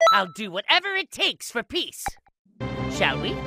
I'll do whatever it takes for peace. Shall we?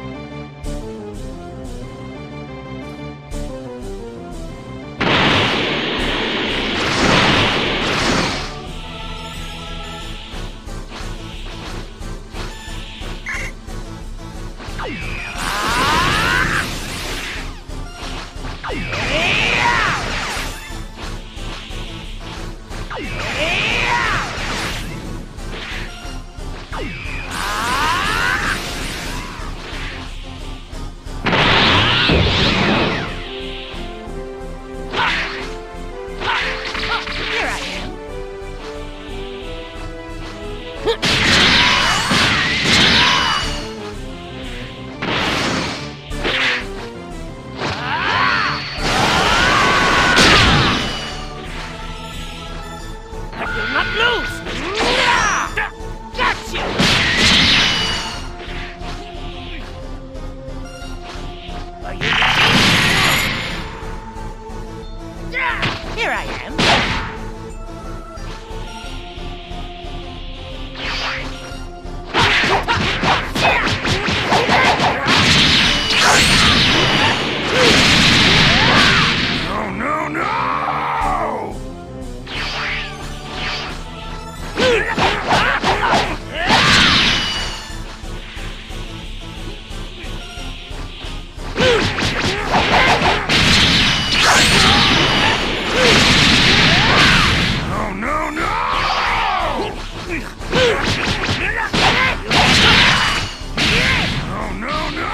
Here I am. No, no, no! No, no, no! No, no, no!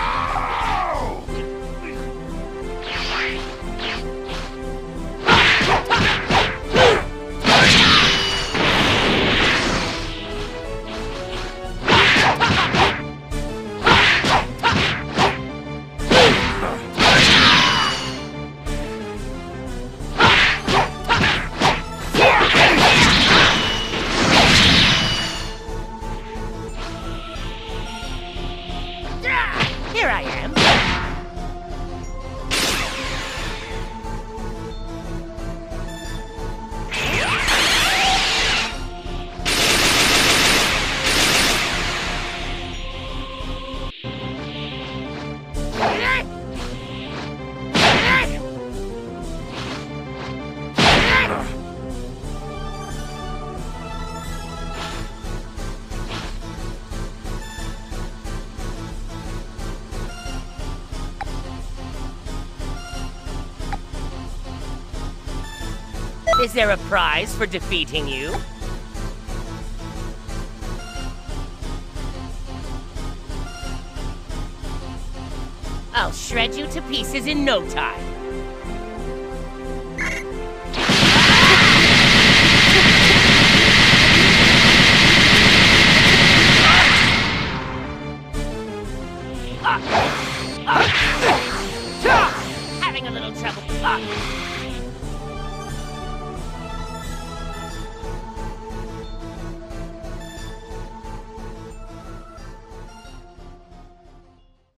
Here I am. Is there a prize for defeating you? I'll shred you to pieces in no time. Having a little trouble.